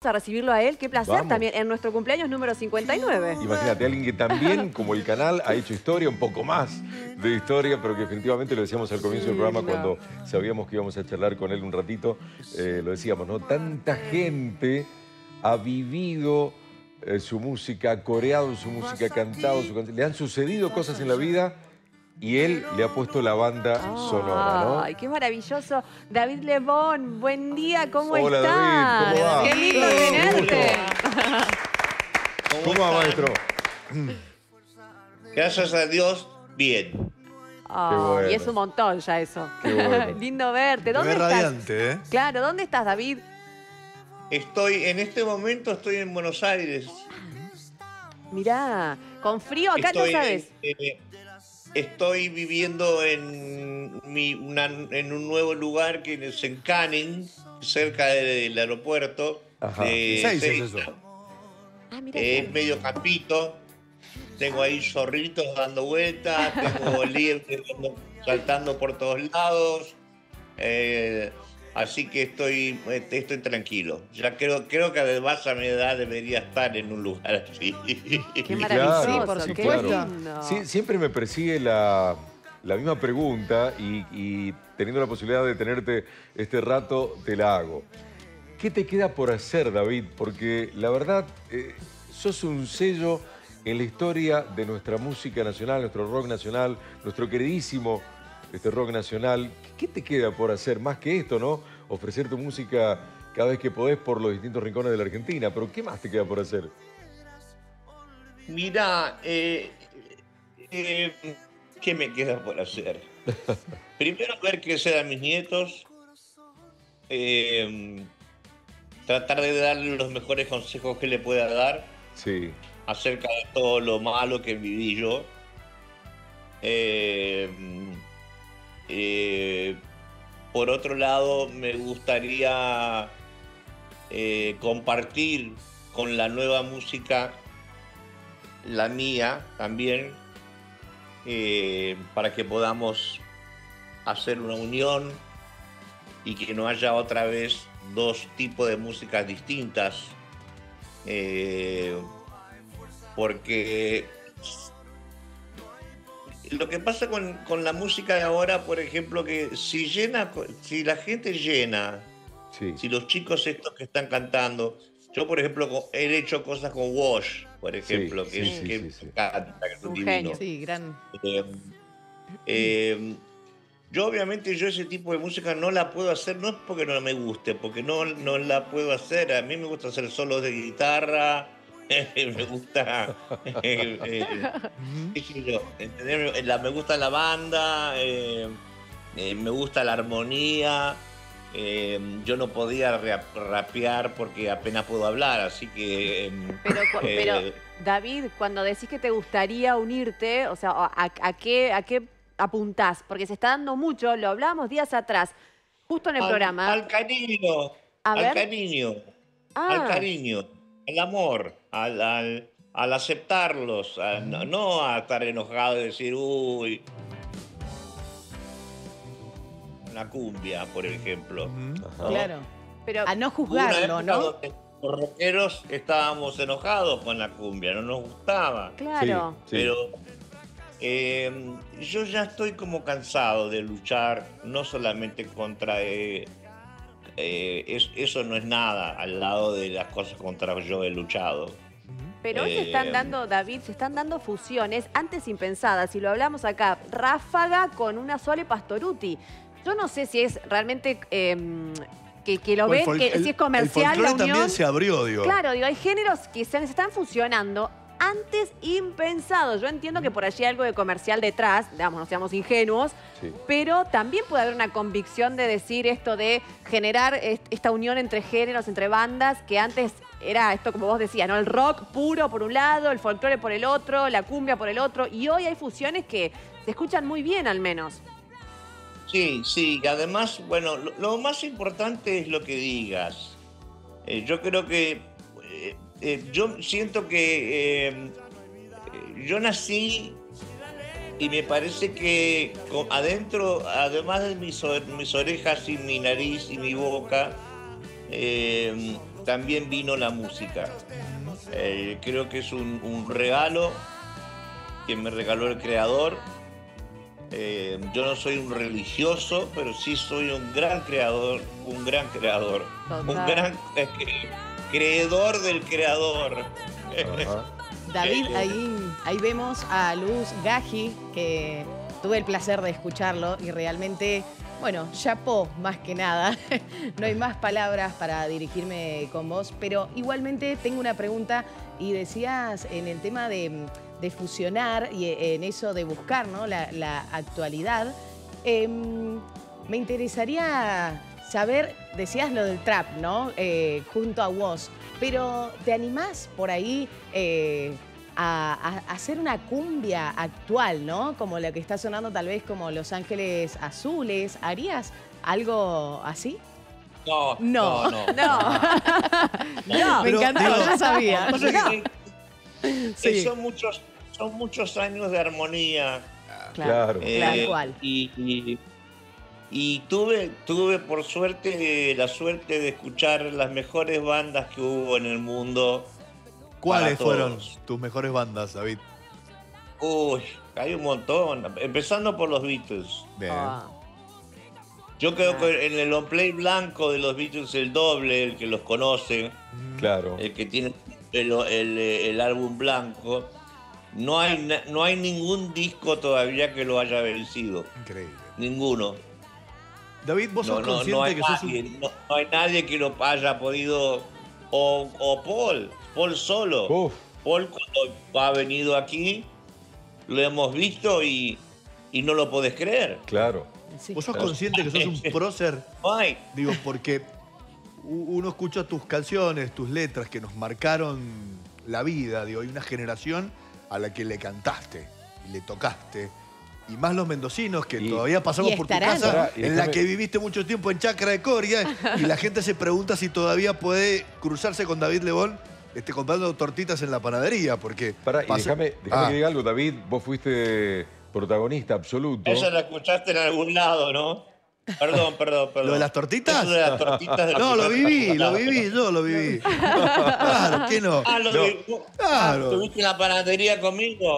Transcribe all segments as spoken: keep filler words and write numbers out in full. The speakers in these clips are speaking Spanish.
a recibirlo a él. Qué placer Vamos. también en nuestro cumpleaños número cincuenta y nueve. Imagínate, alguien que también, como el canal, ha hecho historia, un poco más de historia, pero que definitivamente lo decíamos al comienzo del programa cuando sabíamos que íbamos a charlar con él un ratito, eh, lo decíamos, ¿no? Tanta gente ha vivido eh, su música, ha coreado su música, ha cantado su canción, le han sucedido cosas en la vida y él le ha puesto la banda sonora, ¿no? Ay, qué maravilloso. David Lebón, buen día, ¿cómo Hola, estás? David, ¿cómo va? Qué lindo Qué tenerte. ¿Cómo va, maestro? Gracias a Dios, bien. Oh, bueno. Y es un montón ya eso. Qué bueno. Lindo verte. ¿Dónde Te ves estás? radiante, ¿eh? Claro, ¿dónde estás, David? Estoy, en este momento estoy en Buenos Aires. Mirá, con frío acá Estoy, no sabes. eh, estoy viviendo en, mi, una- en un nuevo lugar que es en Canning, cerca del aeropuerto. Ajá. de Seis es Ezeiza. eso. Ah, mira. Es medio campito. Tengo ahí zorritos dando vueltas, tengo liebres dando- saltando por todos lados. Eh, así que estoy, estoy tranquilo. Ya creo, creo que además a mi edad debería estar en un lugar así. Qué maravilloso, Claro, por sí, qué claro. lindo. Sí, siempre me persigue la, la misma pregunta y, y teniendo la posibilidad de tenerte este rato, te la hago. ¿Qué te queda por hacer, David? Porque la verdad, eh, sos un sello en la historia de nuestra música nacional, nuestro rock nacional, nuestro queridísimo este rock nacional. ¿Qué te queda por hacer más que esto, no? Ofrecer tu música cada vez que podés por los distintos rincones de la Argentina. Pero ¿qué más te queda por hacer? Mira, eh, eh, ¿qué me queda por hacer? Primero ver crecer a mis nietos, eh, tratar de darle los mejores consejos que le pueda dar Sí. acerca de todo lo malo que viví yo. Eh, eh, por otro lado, me gustaría eh, compartir con la nueva música, la mía también, eh, para que podamos hacer una unión y que no haya otra vez dos tipos de músicas distintas. Eh, porque lo que pasa con, con la música de ahora, por ejemplo, que si llena, si la gente llena, Sí. si los chicos estos que están cantando, yo por ejemplo co- he hecho cosas con Wash, por ejemplo, Sí, que, sí, es- sí, que sí, sí. me encanta, que es un Un divino. genio. Sí, gran. Eh, eh, yo obviamente yo ese tipo de música no la puedo hacer, no es porque no me guste, porque no, no la puedo hacer. A mí me gusta hacer solos de guitarra, me gusta, eh, eh, qué sé yo, ¿entendés? La- me gusta la banda, eh, eh, me gusta la armonía. Eh, yo no podía rea- rapear porque apenas puedo hablar, así que... eh, Pero, cu- eh, pero, David, cuando decís que te gustaría unirte, o sea, ¿a, a qué, a qué apuntás? Porque se está dando mucho, lo hablábamos días atrás, justo en el al, programa. al cariño, A al ver. cariño, Ah. al cariño, al amor, al, al, al aceptarlos, a- no, no a estar enojado y decir, uy, una cumbia, por ejemplo. ¿no? Claro. Pero, A no Hubo una juzgarlo, época ¿no? donde los rockeros estábamos enojados con la cumbia, no nos gustaba. claro. Sí, sí. Pero eh, yo ya estoy como cansado de luchar, no solamente contra... eh, eh, es- eso no es nada al lado de las cosas contra que yo he luchado. Pero hoy se están Eh, dando, David, se están dando fusiones antes impensadas, y lo hablamos acá, Ráfaga con una Sole Pastoruti. Yo no sé si es realmente eh, que, que lo O el ven, fol- que el- si es comercial El folclore la unión. también se abrió, digo. Claro, digo, hay géneros que se, se están fusionando antes impensados. Yo entiendo que por allí hay algo de comercial detrás, digamos, no seamos ingenuos, Sí. pero también puede haber una convicción de decir esto de generar est- esta unión entre géneros, entre bandas, que antes era esto, como vos decías, ¿no? El rock puro por un lado, el folclore por el otro, la cumbia por el otro, y hoy hay fusiones que se escuchan muy bien al menos. Sí, sí, y además, bueno, lo, lo más importante es lo que digas. Eh, yo creo que, eh, eh, yo siento que eh, eh, yo nací y me parece que con- adentro, además de mis, o- mis orejas y mi nariz y mi boca, eh, también vino la música. Eh, creo que es un, un regalo que me regaló el Creador. Eh, yo no soy un religioso, pero sí soy un gran creador, un gran creador, Total. un gran eh, creedor del Creador. Ajá. David, ahí, ahí vemos a Luz Gaji, que tuve el placer de escucharlo y realmente, bueno, chapó más que nada. No hay más palabras para dirigirme con vos, pero igualmente tengo una pregunta y decías en el tema de, de fusionar y en eso de buscar, ¿no?, la, la actualidad. Eh, me interesaría saber, decías lo del trap, ¿no?, eh, junto a vos, pero ¿te animás por ahí eh, a, a hacer una cumbia actual, ¿no?, como la que está sonando tal vez como Los Ángeles Azules? ¿Harías algo así? No, No. no, no. No. No. Me Pero, encanta, digo, no sabía. Pasa que- Sí. que son muchos, son muchos años de armonía. Claro. eh, Tal cual. Y, y- y tuve, tuve por suerte la suerte de escuchar las mejores bandas que hubo en el mundo. ¿Cuáles para fueron todos. tus mejores bandas, David? Uy, hay un montón. Empezando por los Beatles. Bien. Ah. Yo creo Ah. que en el long play blanco de los Beatles, el doble, el que los conoce, Claro. el que tiene el, el- el álbum blanco, no hay, na- no hay ningún disco todavía que lo haya vencido. Increíble. Ninguno. David, vos No, sos no, consciente no hay que sos nadie, un... no, no hay nadie que lo haya podido. O, o Paul, Paul solo. Uf, Paul cuando ha venido aquí, lo hemos visto y, y no lo podés creer. claro. Sí. ¿Vos sos consciente que sos un prócer? No hay. Digo, porque u- uno escucha tus canciones, tus letras que nos marcaron la vida. Digo, hay una generación a la que le cantaste y le tocaste. Y más los mendocinos que Y- todavía pasamos Y por tu estarán. casa, Pará, y en la déjame- que viviste mucho tiempo en Chacra de Coria, y la gente se pregunta si todavía puede cruzarse con David Lebón este, comprando tortitas en la panadería, porque... Pará, y pasa- déjame déjame Ah, que diga algo, David. Vos fuiste protagonista absoluto. Esa la escuchaste en algún lado, ¿no? Perdón, perdón, perdón. ¿Lo de las tortitas? Eso de las tortitas de la No, lo escuchaste en viví, algún lo lado. viví, yo lo viví. Claro, ¿qué no? Ah, lo No. de- Claro. ¿Estuviste en la panadería conmigo?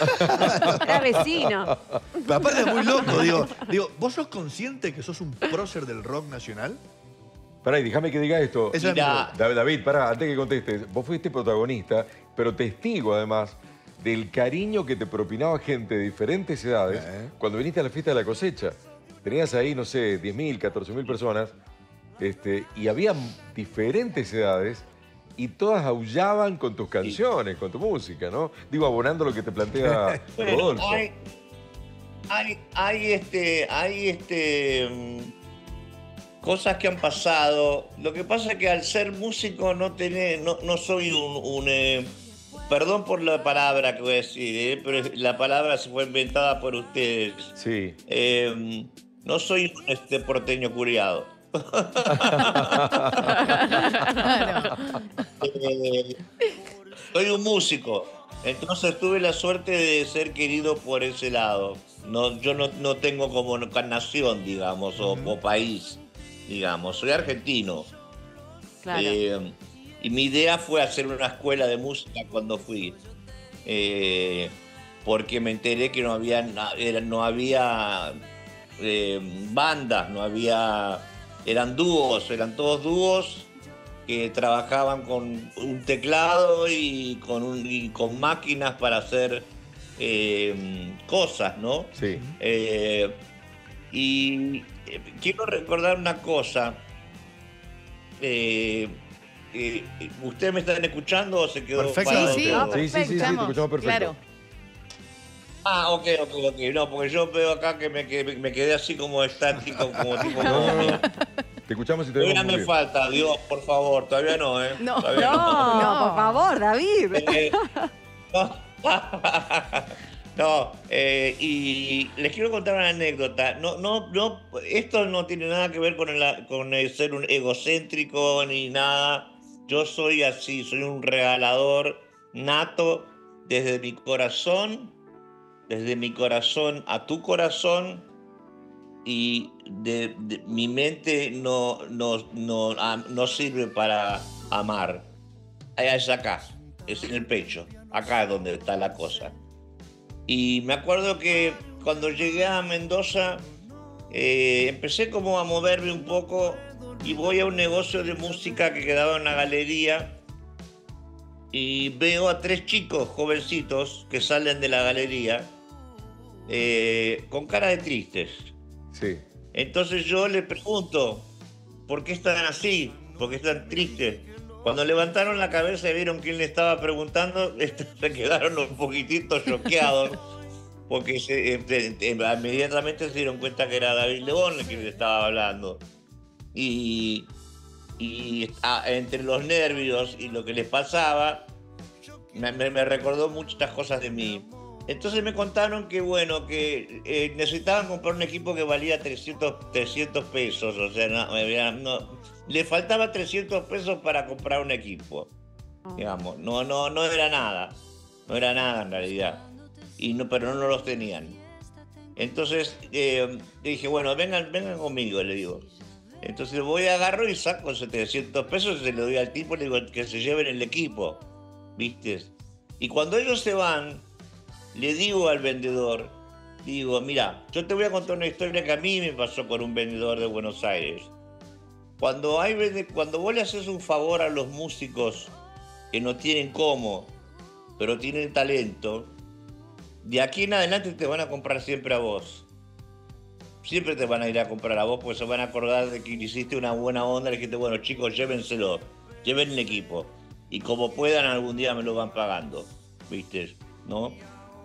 Era vecino. Pero aparte es muy loco, digo, digo, ¿vos sos consciente que sos un prócer del rock nacional? Pará, y déjame que diga esto. Esa es mi Mirá. pregunta. David, David, pará, antes que contestes, vos fuiste protagonista, pero testigo además del cariño que te propinaba gente de diferentes edades Eh. cuando viniste a la fiesta de la cosecha. Tenías ahí, no sé, diez mil, catorce mil personas, este, y había diferentes edades y todas aullaban con tus canciones, con tu música, ¿no? Digo, abonando lo que te plantea Bueno, Rodolfo. hay, hay, hay, este, hay este, mm, cosas que han pasado. Lo que pasa es que al ser músico no tenés, no, no soy un, un, eh, perdón por la palabra que voy a decir, eh, pero la palabra se fue inventada por ustedes. Sí. Eh, no soy un este, porteño curiado. Eh, soy un músico, entonces tuve la suerte de ser querido por ese lado. No, yo no, no tengo como nación, digamos, o, o país, digamos. Soy argentino. Claro. Eh, y mi idea fue hacer una escuela de música cuando fui. Eh, porque me enteré que no había, na- era- no había eh, bandas, no había... Eran dúos, eran todos dúos que trabajaban con un teclado y con, un- y con máquinas para hacer eh, cosas, ¿no? Sí. Eh, y eh, quiero recordar una cosa. Eh, eh, ¿Ustedes me están escuchando o se quedó Perfecto. parado Sí, sí, todo? Sí, sí, sí, sí, te escuchamos, escuchamos perfecto. Claro. Ah, ok, ok, ok. No, porque yo veo acá que me, que me quedé así como estático, como tipo... No, no, momia. Te escuchamos y te Todavía vemos muy me bien. falta, Dios, por favor, todavía no, ¿eh? No. Todavía No, No. por favor, David. Eh, no, no, eh, y les quiero contar una anécdota. No, no, no, esto no tiene nada que ver con, el, con el ser un egocéntrico ni nada. Yo soy así, soy un regalador nato desde mi corazón, desde mi corazón a tu corazón, y de, de- mi mente no, no, no, ah, no sirve para amar. Allá es acá, es en el pecho. Acá es donde está la cosa. Y me acuerdo que cuando llegué a Mendoza, eh, empecé como a moverme un poco y voy a un negocio de música que quedaba en una galería y veo a tres chicos jovencitos que salen de la galería eh, con cara de tristes. Sí. Entonces yo le pregunto, ¿por qué están así? ¿Por qué están tristes? Cuando levantaron la cabeza y vieron quién le estaba preguntando, se quedaron un poquitito choqueados, porque se, eh, eh, inmediatamente se dieron cuenta que era David Lebón el que le estaba hablando. Y, y ah, entre los nervios y lo que les pasaba, me, me, me recordó muchas cosas de mí. Entonces me contaron que, bueno, que eh, necesitaban comprar un equipo que valía trescientos pesos, o sea, no, no, le faltaba trescientos pesos para comprar un equipo, oh. digamos, no, no, no era nada, no era nada en realidad, y no, pero no los tenían. Entonces eh, dije, bueno, vengan, vengan conmigo, le digo. Entonces voy, agarro y saco setecientos pesos y se lo doy al tipo y le digo que se lleven el equipo, ¿viste? Y cuando ellos se van, le digo al vendedor, digo, mira, yo te voy a contar una historia que a mí me pasó con un vendedor de Buenos Aires. Cuando, hay, cuando vos le haces un favor a los músicos que no tienen cómo, pero tienen talento, de aquí en adelante te van a comprar siempre a vos. Siempre te van a ir a comprar a vos porque se van a acordar de que hiciste una buena onda, le dijiste, bueno, chicos, llévenselo, lleven el equipo. Y como puedan, algún día me lo van pagando, ¿viste? ¿No?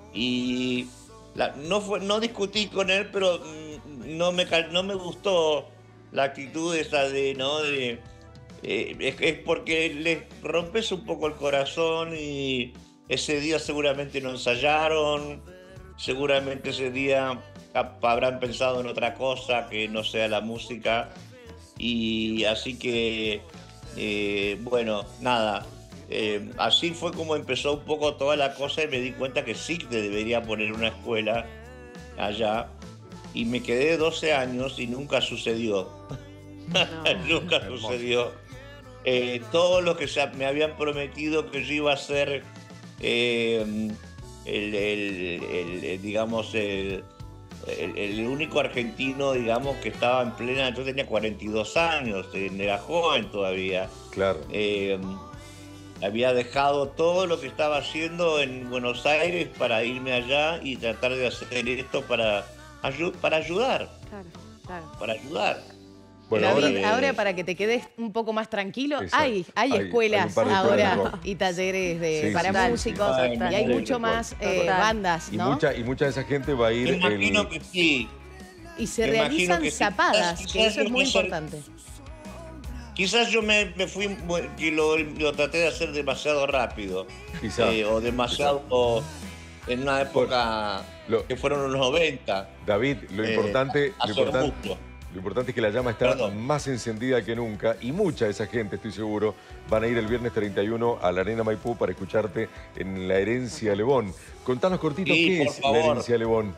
Y la, no, fue, no discutí con él, pero no me, no me gustó la actitud esa de, ¿no? De, eh, es, es porque le rompes un poco el corazón y ese día seguramente no ensayaron, seguramente ese día habrán pensado en otra cosa que no sea la música. Y así que, eh, bueno, nada. Eh, así fue como empezó un poco toda la cosa y me di cuenta que sí que debería poner una escuela allá y me quedé doce años y nunca sucedió. No. Nunca sucedió. Eh, todo lo que se, me habían prometido que yo iba a ser eh, el, el, el, el, digamos, el, el, el único argentino, digamos, que estaba en plena, yo tenía cuarenta y dos años, era joven todavía. Claro. Eh, Había dejado todo lo que estaba haciendo en Buenos Aires para irme allá y tratar de hacer esto para, ayu para ayudar. Claro, claro. Para ayudar. Bueno, David, ahora, ahora para que te quedes un poco más tranquilo, hay, hay, hay escuelas hay ahora y talleres de, sí, para sí, músicos sí, sí. y hay mucho más eh, bandas, y ¿no? Mucha, y mucha de esa gente va a ir... Me imagino el... que sí. Y se Me realizan que zapadas, sí. que eso es muy importante. Quizás yo me, me fui y lo, lo traté de hacer demasiado rápido. Eh, o demasiado Quizá. en una época lo, que fueron los noventa. David, lo importante, eh, lo, importante lo importante es que la llama está Perdón. más encendida que nunca y mucha de esa gente, estoy seguro, van a ir el viernes treinta y uno a la Arena Maipú para escucharte en La Herencia Lebón. Contanos cortito, sí, ¿qué es favor. La Herencia Lebón?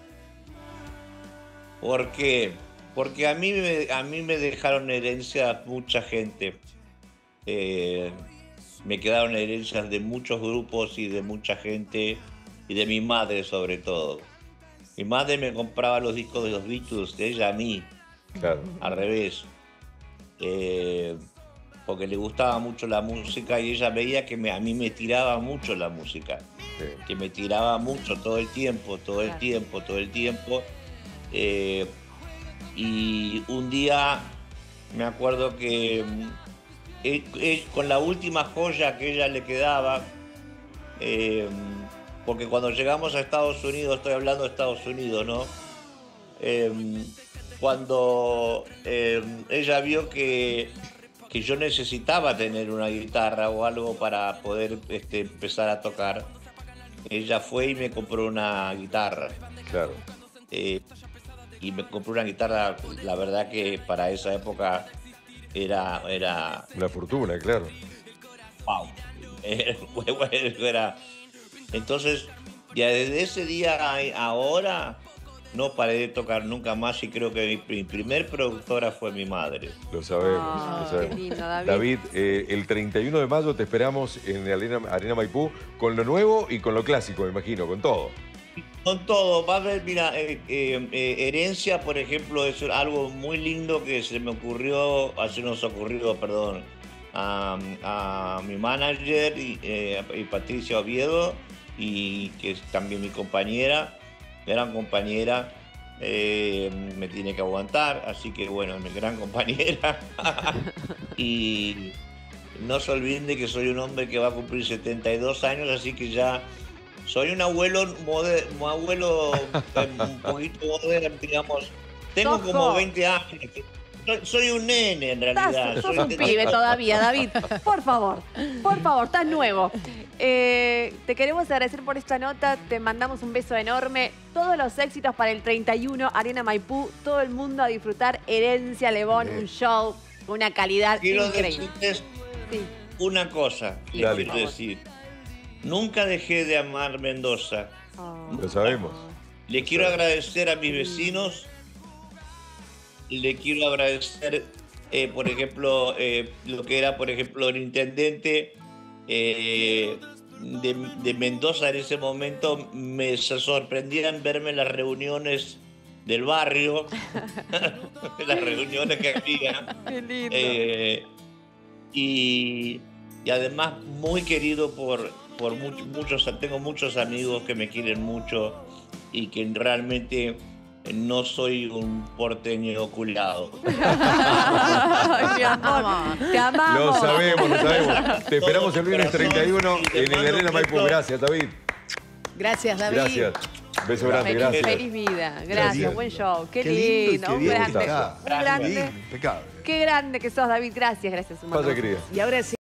Porque... Porque a mí, me, a mí me dejaron herencia mucha gente. Eh, me quedaron herencias de muchos grupos y de mucha gente. Y de mi madre sobre todo. Mi madre me compraba los discos de los Beatles, de ella a mí. Claro. Al revés. Eh, porque le gustaba mucho la música y ella veía que me, a mí me tiraba mucho la música. Sí. Que me tiraba mucho todo el tiempo, todo el tiempo, todo el tiempo. Eh, Y un día me acuerdo que él, él, con la última joya que ella le quedaba, eh, porque cuando llegamos a Estados Unidos, estoy hablando de Estados Unidos, ¿no? Eh, cuando eh, ella vio que, que yo necesitaba tener una guitarra o algo para poder este, empezar a tocar, ella fue y me compró una guitarra. Claro. Eh, Y me compré una guitarra, la verdad que para esa época era... era una fortuna, claro. Wow. Era, entonces, ya desde ese día a ahora, no paré de tocar nunca más y creo que mi, mi primer productora fue mi madre. Lo sabemos, Ah, lo sabemos. qué lindo, David. David, eh, el treinta y uno de mayo te esperamos en Arena, Arena Maipú con lo nuevo y con lo clásico, me imagino, con todo. Con todo, va a haber, mira, eh, eh, eh, Herencia, por ejemplo, es algo muy lindo que se me ocurrió, así nos ocurrió, perdón, a, a mi manager y, eh, y Patricia Oviedo, y que es también mi compañera, gran compañera, eh, me tiene que aguantar, así que bueno, mi gran compañera. Y no se olviden de que soy un hombre que va a cumplir setenta y dos años, así que ya soy un abuelo, moder, un abuelo un poquito moderno, digamos. Tengo Sos como joven. veinte años. Soy, soy un nene en realidad. Estás, sos Soy un pibe todavía, David. Por favor, por favor, estás nuevo. Eh, te queremos agradecer por esta nota, te mandamos un beso enorme. Todos los éxitos para el treinta y uno, Arena Maipú, todo el mundo a disfrutar Herencia Lebón, un show, una calidad Quiero increíble. decirles Sí. una cosa. Sí, Les por quiero favor. decir. Nunca dejé de amar Mendoza. Oh. Lo sabemos. Le quiero agradecer a mis vecinos. Le quiero agradecer, eh, por ejemplo, eh, lo que era, por ejemplo, el intendente eh, de, de Mendoza en ese momento. Me se sorprendían verme en las reuniones del barrio, las reuniones que había. Qué lindo. Eh, y, y además muy querido por, por much- muchos, tengo muchos amigos que me quieren mucho y que realmente no soy un porteño oculado. Ay, mi amor, te amamos. Lo sabemos, lo sabemos. Te esperamos el viernes treinta y uno Y te en el mando Arena un Maipú. beso. Gracias, David. Gracias, David. Gracias. Beso grande, Feliz, gracias. feliz vida. Gracias, Gracias. buen show. Qué, Qué lindo y lindo, qué un bien grande. está. Un grande. Lindo, impecable. Qué grande que sos, David. Gracias, gracias. un Pasa, montón. querida. Y ahora sí.